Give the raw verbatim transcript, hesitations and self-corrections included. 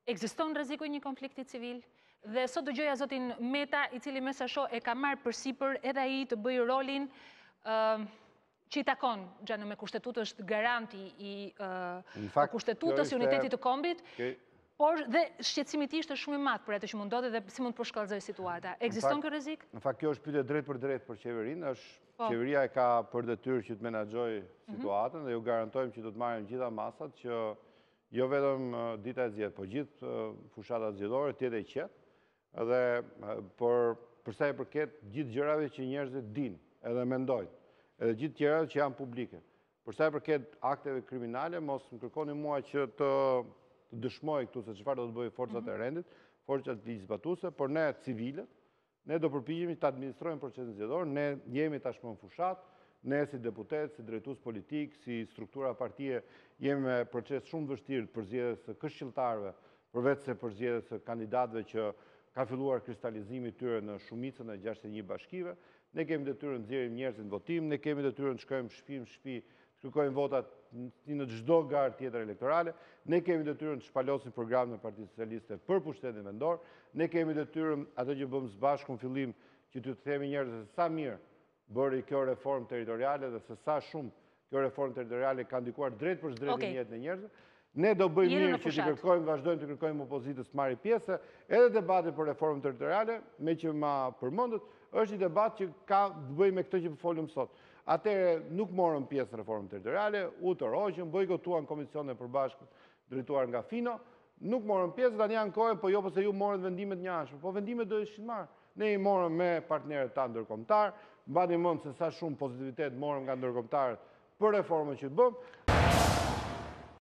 ekziston rreziku i një konflikti civil? Dhe sot dëgjoja zotin Meta, i cili me sa shoh e ka marrë përsipër edhe ai të bëjë rolin që i takon, gjanë me kushtetutë është garanti i kushtetutës, i unitetit të kombit, por dhe shqetësimi i tij është shumë i madh për atë që mund ndodhi dhe si mund të përshkallëzojë situata. Ekziston ky rrezik? Në fakt kjo është pyetje drejt për drejt për qeverinë, është qeveria e ka për detyrë që të menaxhojë situatën dhe ju garantojmë që do të marrim gjitha masat që jo vetëm dita e zgjedhjet, por gjithë fushata zgjedhore të jetë e qetë dhe por për sa i përket gjithë gjërave që njerëzit dinë edhe mendojnë, edhe gjithë gjërat që janë publike. Për sa i përket akteve kriminale, mos më kërkoni mua që të të dëshmoj këtu se çfarë do të bëjë forcat e rendit, forcat ligjzbatuese, por ne civilët, ne do përpiqemi të administrojmë procesin zgjedhor, ne jemi tashmë në fushat, ne si deputet, si drejtues politik, si struktura partie, jemi me proces shumë vështirë të përzgjedhjes së këshilltarëve, përveç se përzgjedhjes së kandidatëve që ka filluar kristalizimi i tyre në shumicën e gjashtëdhjetë e një bashkive. Ne kemi detyrën të nxjerrim njerëzit në votim, ne kemi detyrën të shkojmë shtëpi në shtëpi, të kërkojmë votat në çdo garë tjetër elektorale, ne kemi detyrën të shpalosim programin e Partisë Socialiste për pushtetin vendor, ne kemi detyrën atë që bëm së bashku në fillim që t'ju themi njerëzve se sa mirë bëri kjo reformë territoriale dhe se sa shumë kjo reformë territoriale ka ndikuar drejt për drejt në jetën e njerëzve. Ne do bëjmë mirë që të kërkojmë, vazhdojmë të kërkojmë opozitës të marrë pjesë, edhe debati për reformën territoriale, me që ma përmendët, është një debat që ka të bëjë me këtë që folëm sot. Atëherë nuk morëm pjesë në reformën territoriale, u të roqën, bojkotuan komisione e përbashkët drejtuar nga Fino, nuk morëm pjesë, tani janë kohë, po jo pse ju morët vendimet njëanshme, po vendimet do ishin marrë. Ne i morëm me partnerët tanë ndërkombëtar, mbani mend se sa shumë pozitivitet morëm nga ndërkombëtarët për reformën që të bëmë,